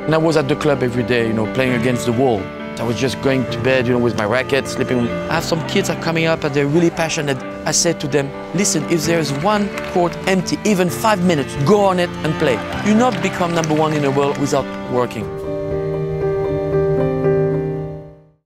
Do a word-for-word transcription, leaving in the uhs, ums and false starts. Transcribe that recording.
And I was at the club every day, you know, playing against the wall. I was just going to bed, you know, with my racket, sleeping. I have some kids are coming up and they're really passionate. I said to them, listen, if there's one court empty, even five minutes, go on it and play. You not become number one in the world without working.